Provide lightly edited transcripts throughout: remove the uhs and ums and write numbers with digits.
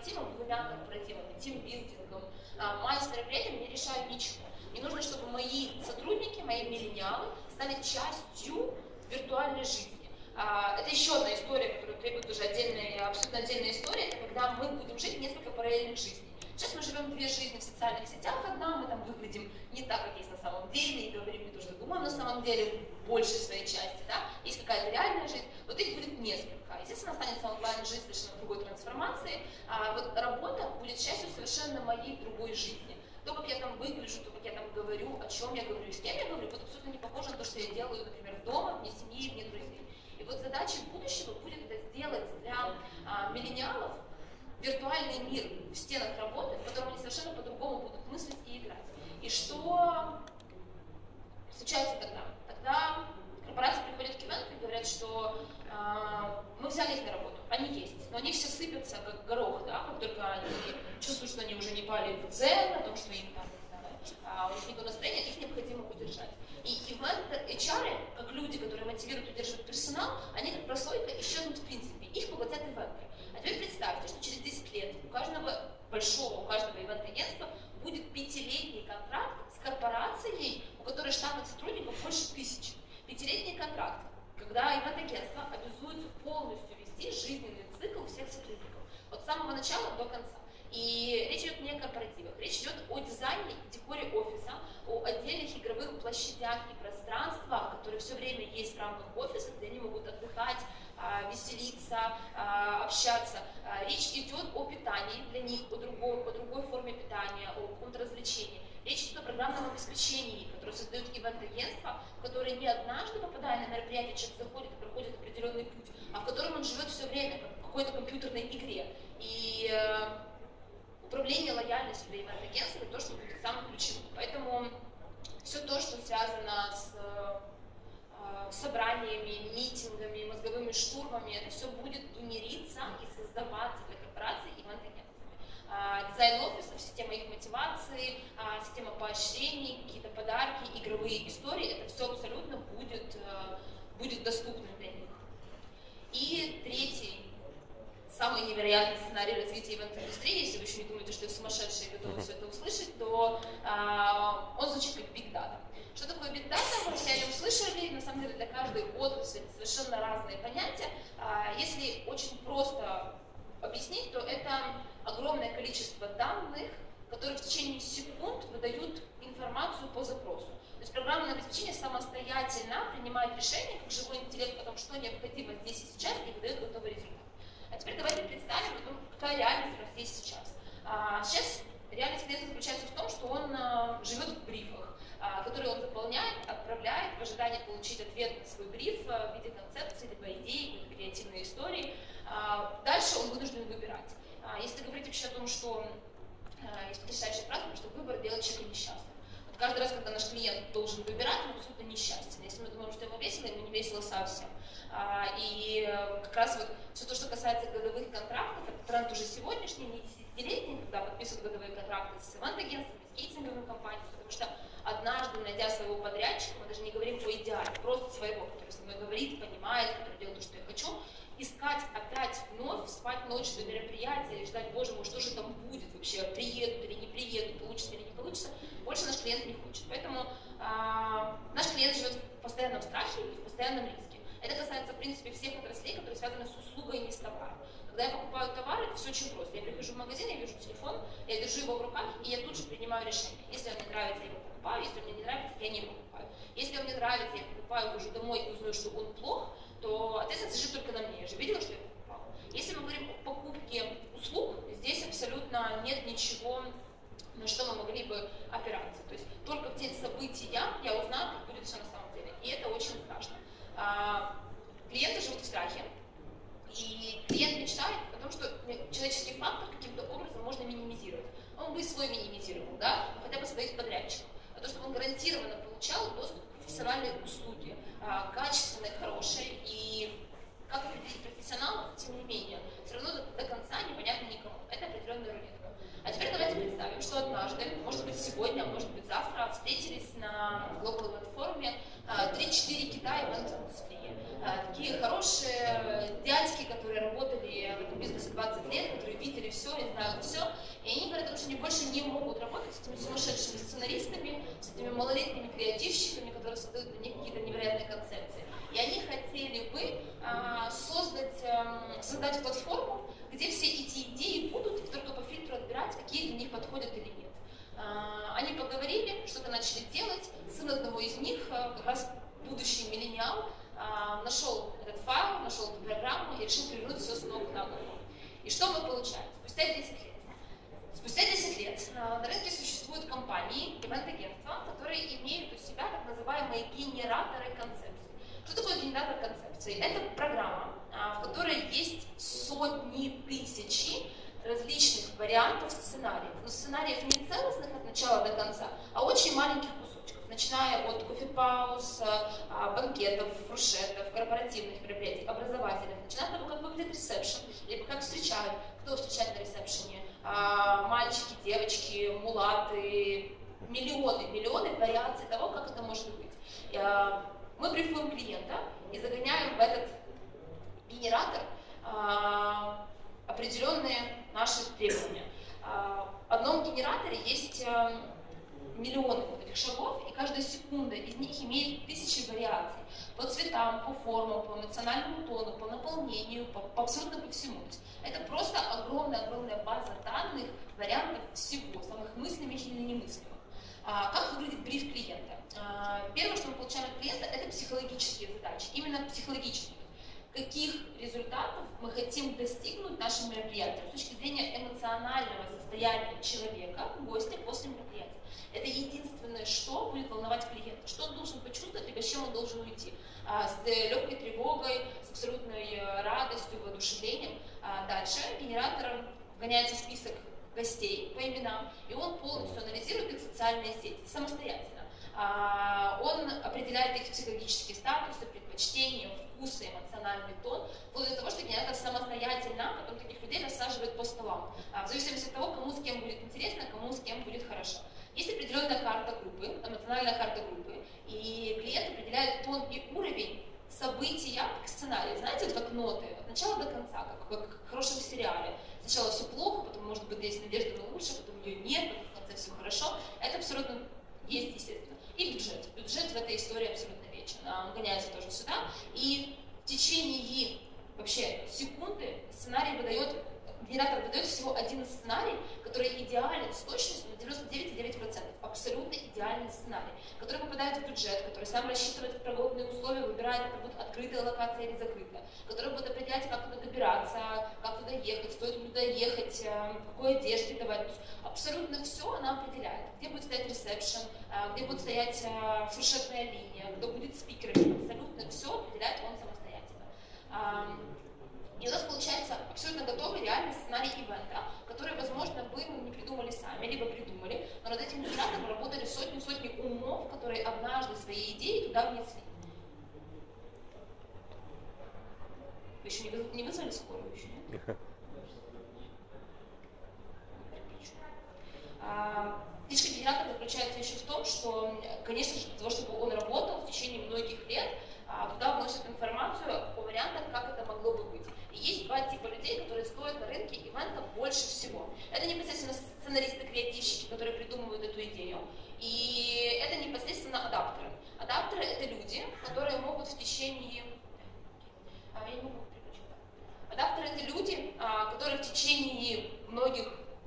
корпоративом, двумя корпоративами, тимбилдингом, майс мероприятием не решаю ничего. Мне нужно, чтобы мои сотрудники, мои миллениалы стали частью виртуальной жизни. Это еще одна история, которая требует уже абсолютно отдельной истории, это когда мы будем жить несколько параллельных жизней. Сейчас мы живем две жизни в социальных сетях, одна, мы там выглядим не так, как есть на самом деле, и говорим не то, что думаем на самом деле, большей своей части, да, есть какая-то реальная жизнь, вот их будет несколько. Естественно, останется онлайн-жизнь совершенно другой трансформации, а вот работа будет частью совершенно моей другой жизни. То, как я там выгляжу, то, как я там говорю, о чем я говорю, с кем я говорю, будет абсолютно не похоже на то, что я делаю, например, дома, вне семьи, вне друзей. И вот задачей будущего будет это сделать для миллениалов виртуальный мир в стенах работы, в котором они совершенно по-другому будут мыслить и играть. И что случается тогда? Тогда корпорации приходят к ивенту и говорят, что мы взяли их на работу, они есть, но они все сыпятся как горох, да, как только они чувствуют, что они уже не пали в дзен, о том, что им там, у них нет настроения, их необходимо удержать. И HR, как люди, которые мотивируют и удерживают персонал, они как прослойка исчезнут в принципе, их поглотят ивенты. А теперь представьте, что через 10 лет у каждого ивент-агентства будет 5-летний контракт с корпорацией, у которой штатных сотрудников больше 1000. 5-летний контракт, когда ивент-агентство обязуется полностью вести жизненный цикл всех сотрудников, от самого начала до конца. И речь идет не о корпоративах, речь идет о дизайне и декоре офиса, о отдельных игровых площадях и пространствах, которые все время есть в рамках офиса, где они могут отдыхать, веселиться, общаться. Речь идет о питании для них, о другой форме питания, о каком-то развлечении. Речь идет о программном обеспечении, которое создают ивент-агентства, которые не однажды, попадая на мероприятие, человек заходит и проходит определенный путь, а в котором он живет все время, как в какой-то компьютерной игре. И управление лояльностью для ивент-агентства — то, что будет самым ключевым. Поэтому все то, что связано с собраниями, митингами, мозговыми штурмами, это все будет генериться и создаваться для корпораций ивент-агентствами. Дизайн офисов, система их мотивации, система поощрений, какие-то подарки, игровые истории, это все абсолютно будет доступно для них. И третий, самый невероятный сценарий развития ивент-индустрии, если вы еще не думаете, что я сумасшедшая и готова все это услышать, то он звучит как Big Data. Что такое Big Data? Вы все о нем слышали, на самом деле для каждой отрасли это совершенно разные понятия. Если очень просто объяснить, то это огромное количество данных, которые в течение секунд выдают информацию по запросу. То есть программное обеспечение самостоятельно принимает решение, как живой интеллект, о том, что необходимо здесь и сейчас, и выдает готовый результат. А теперь давайте представим, какая реальность у нас есть сейчас. Сейчас реальность клиента заключается в том, что он живет в брифах, которые он заполняет, отправляет в ожидании получить ответ на свой бриф в виде концепции, либо идеи, либо креативной истории. Дальше он вынужден выбирать. Если говорить вообще о том, что есть потрясающая фраза, что выбор делает человека несчастным. Вот каждый раз, когда наш клиент должен выбирать, он абсолютно несчастен. Если мы думаем, что ему весело, ему не весело совсем. И как раз вот все то, что касается годовых контрактов, это тренд уже сегодняшний, не десятилетний, когда подписывают годовые контракты с ивент-агентствами, с кейтинговыми компаниями, потому что однажды, найдя своего подрядчика, мы даже не говорим о идеале, просто своего, который со мной говорит, понимает, который делает то, что я хочу, искать опять вновь, спать ночь до мероприятия и ждать, боже мой, что же там будет вообще, приедут или не приедут, получится или не получится, больше наш клиент не хочет. Поэтому наш клиент живет в постоянном страхе и в постоянном риске. Это касается, в принципе, всех отраслей, которые связаны с услугой, не с товаром. Когда я покупаю товар, это все очень просто. Я прихожу в магазин, я вижу телефон, я держу его в руках, и я тут же принимаю решение. Если он мне нравится, я его покупаю, если он мне не нравится, я не покупаю. Если он мне нравится, я покупаю, хожу домой и узнаю, что он плох, то ответственность лежит только на мне. Я же видела, что я покупала. Если мы говорим о покупке услуг, здесь абсолютно нет ничего, на что мы могли бы опираться. То есть только в день события я узнаю, как будет все на самом деле. И это очень страшно. Клиенты живут в страхе, и клиент мечтает о том, что человеческий фактор каким-то образом можно минимизировать. Он бы и свой минимизировал, да, хотя бы своих подрядчиков. А то, чтобы он гарантированно получал доступ к профессиональной услуге, качественной, хорошей, и как определить профессионалов, тем не менее, все равно до конца непонятно никому. Это определенная рулетка. А теперь давайте представим, что однажды, может быть сегодня, может быть завтра, встретились на Global Event форуме 3-4 Китая ивент-индустрии. Такие хорошие дядьки, которые работали в этом бизнесе 20 лет, которые видели все, я знаю все. И они говорят, что они больше не могут работать с этими сумасшедшими сценаристами, с этими малолетними креативщиками, которые создают для них какие-то невероятные концепции. И они хотели бы создать платформу, где все эти идеи будут, и только по фильтру отбирать, какие для них подходят или нет. Они поговорили, что-то начали делать. Сын одного из них, как раз будущий миллениал, нашел этот файл, нашел эту программу и решил перевернуть все с ног на голову. И что мы получаем? Спустя 10 лет. Спустя 10 лет на рынке существуют компании, ивент-агентства, которые имеют у себя так называемые генераторы концепций. Что такое генератор концепций? Это программа, в которой есть сотни тысяч различных вариантов сценариев. Но сценариев не целостных от начала до конца, а очень маленьких кусочков, начиная от кофе-пауз, банкетов, фуршетов, корпоративных мероприятий, образовательных, начиная от того, как выглядит ресепшн, либо как встречают, кто встречает на ресепшене, мальчики, девочки, мулаты, миллионы вариаций того, как это может быть. Мы брифуем клиента и загоняем в этот генератор определенные наши требования. В одном генераторе есть миллионы вот этих шагов, и каждая секунда из них имеет тысячи вариаций по цветам, по формам, по эмоциональному тону, по наполнению, абсолютно по всему. То есть это просто огромная база данных, вариантов всего, самых мыслимых или немыслимых. Как выглядит бриф клиента? Первое, что мы получаем от клиента, это психологические задачи, именно психологические. Каких результатов мы хотим достигнуть нашим мероприятием с точки зрения эмоционального состояния человека, гостя после мероприятия. Это единственное, что будет волновать клиента, что он должен почувствовать, либо с чем он должен уйти. С легкой тревогой, с абсолютной радостью, воодушевлением. Дальше генератором вгоняется список гостей по именам, и он полностью анализирует их социальные сети самостоятельно. Он определяет их психологические статусы, предпочтения, вкусы, эмоциональный тон, вплоть до того, что генератор самостоятельно потом таких людей рассаживает по столам, в зависимости от того, кому с кем будет интересно, кому с кем будет хорошо. Есть определенная карта группы, эмоциональная карта группы, и клиент определяет тон и уровень события к сценарию. Знаете, вот как ноты, от начала до конца, как в хорошем сериале. Сначала все плохо, потом, может быть, есть надежда на лучшее, потом ее нет, потом в конце все хорошо. Это абсолютно есть, естественно. И бюджет. Бюджет в этой истории абсолютно вечен. Он гоняется тоже сюда. И в течение вообще секунды генератор выдает всего один сценарий, который идеален с точностью на 99,9%. Абсолютно идеальный сценарий, который попадает в бюджет, который сам рассчитывает погодные условия, выбирает, это будет открытая локация или закрытая, который будет определять, как туда добираться, как туда ехать, стоит ли туда ехать, в какой одежде давать. Абсолютно все она определяет. Где будет стоять ресепшн, где будет стоять фуршетная линия, кто будет спикером. Абсолютно все определяет он самостоятельно. И у нас получается абсолютно готовый реальный сценарий ивента, который, возможно, мы не придумали сами, либо придумали, но над этим генератором работали сотни умов, которые однажды свои идеи туда внесли. Вы еще не вызвали скорую еще, нет? Фишка генератора заключается еще в том, что, конечно же, для того, чтобы он работал в течение многих лет, туда вносят информацию о вариантах, как это могло бы быть. И есть два типа людей, которые стоят на рынке ивента больше всего. Это непосредственно сценаристы-креативщики, которые придумывают эту идею, и это непосредственно адаптеры. Адаптеры — это люди, которые могут в течение... Адаптеры — это люди, которые в течение многих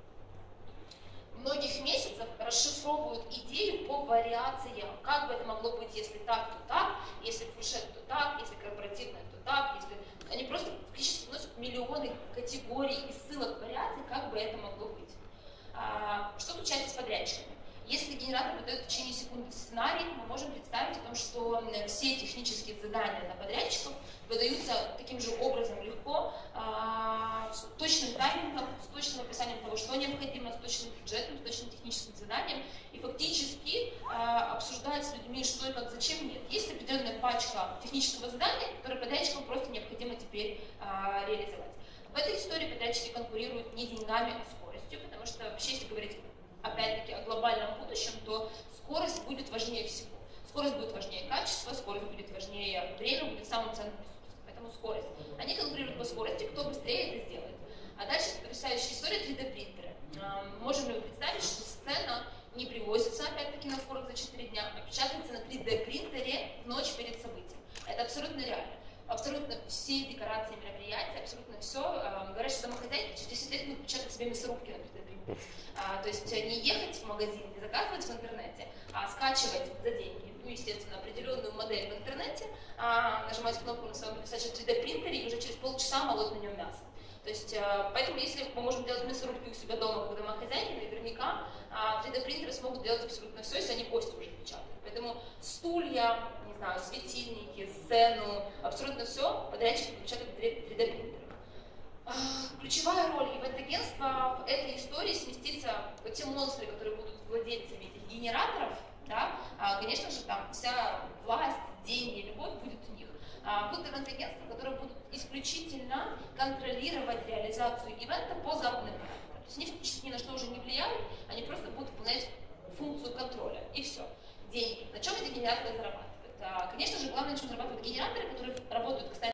месяцев расшифровывают идею по вариациям. Как бы это могло быть, если так, то так, если фуршет, то так, если корпоративное, то так. Если... Они просто фактически вносят миллионы категорий и ссылок вариаций, как бы это могло быть. Что случается с подрядчиками? Если генератор выдает в течение секунды сценарий, мы можем представить о том, что все технические задания на подрядчиков выдаются таким же образом легко, с точным таймингом, с точным описанием того, что необходимо, с точным бюджетом, с точным техническим заданием, и фактически обсуждать с людьми, что и как, зачем нет. Есть определенная пачка технического задания, которое подрядчикам просто необходимо теперь реализовать. В этой истории подрядчики конкурируют не деньгами, а скоростью, потому что вообще, если говорить опять-таки о глобальном будущем, то скорость будет важнее всего. Скорость будет важнее качества, скорость будет важнее время, будет самым ценным ресурсом. Поэтому скорость. Они конкурируют по скорости, кто быстрее это сделает. А дальше потрясающая история 3D принтеры. Можем ли вы представить, что сцена не привозится опять-таки на форум за 4 дня, а печатается на 3D принтере ночь перед событием. Это абсолютно реально. Абсолютно все декорации мероприятия, абсолютно все. Говорят, что домохозяйки через 10 лет будут печатать себе мясорубки на 3D принтере. То есть не ехать в магазин, не заказывать в интернете, а скачивать за деньги, ну, естественно, определенную модель в интернете, нажимать кнопку на своем писаче 3D принтере и уже через полчаса молоть на нем мясо. То есть, поэтому, если мы можем делать мясорубки у себя дома, как домохозяйки, наверняка 3D принтеры смогут делать абсолютно все, если они кости уже печатают. Поэтому стулья, не знаю, светильники, сцену, абсолютно все подрядчики печатают в 3D принтерах. Ключевая роль ивент-агентства в этой истории сместится вот те монстры, которые будут владельцами этих генераторов, да, конечно же, там вся власть, деньги, любовь будет у них. Будут ивент-агентства, которые будут исключительно контролировать реализацию ивента по западным параметрам. То есть они фактически ни на что уже не влияют, они просто будут выполнять функцию контроля, и все. Деньги. На чем эти генераторы зарабатывают? Конечно же, главное, на чем зарабатывают генераторы, которые работают, кстати,